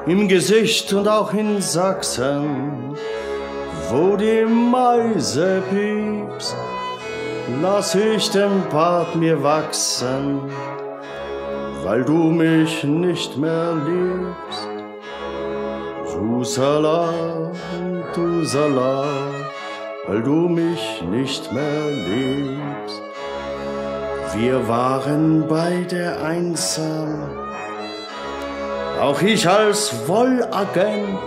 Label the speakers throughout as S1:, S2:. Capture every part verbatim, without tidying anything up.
S1: im Gesicht und auch in Sachsen, wo die Meise piepst, lass ich den Bart mir wachsen, weil du mich nicht mehr liebst. Du Salat, du Salat, weil du mich nicht mehr liebst. Wir waren beide einsam, auch ich als Wollagent.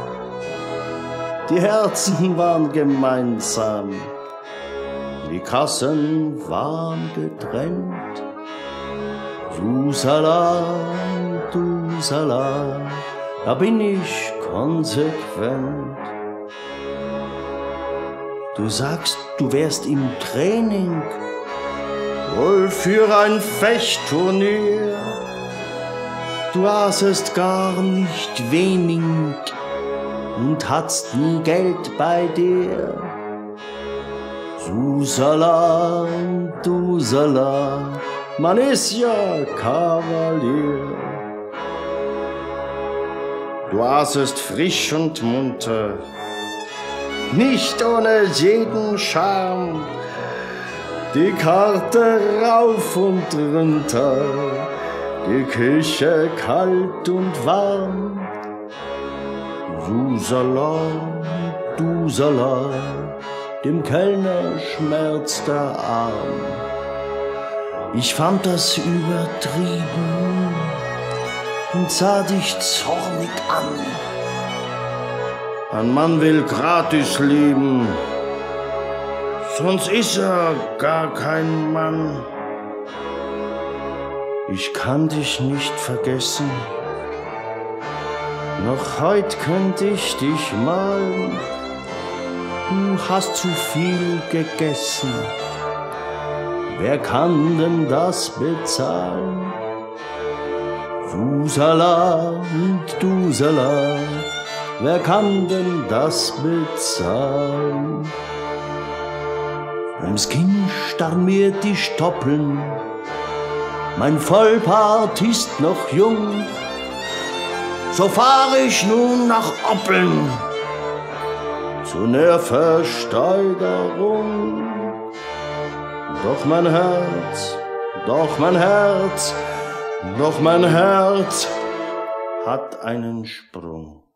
S1: Die Herzen waren gemeinsam, die Kassen waren getrennt. Du Salat, du Salat, da bin ich konsequent. Du sagst, du wärst im Training, wohl für ein Fechtturnier. Du aßest gar nicht wenig und hattest nie Geld bei dir. Du Salat, du Salat, man ist ja Kavalier. Du aßest frisch und munter, nicht ohne jeden Charme, die Karte rauf und runter, die Küche kalt und warm. Du Salat, du Salat, dem Kellner schmerzt der Arm. Ich fand das übertrieben und sah dich zornig an. Ein Mann will gratis lieben, sonst ist er gar kein Mann. Ich kann dich nicht vergessen, noch heut könnt ich dich malen. Du hast zu viel gegessen, wer kann denn das bezahlen? Du Salat, du Salat, wer kann denn das bezahlen? Ums Kinn starren mir die Stoppeln, mein Vollbart ist noch jung. So fahr ich nun nach Oppeln zu ner Versteigerung. Doch mein Herz, doch mein Herz, doch mein Herz hat einen Sprung.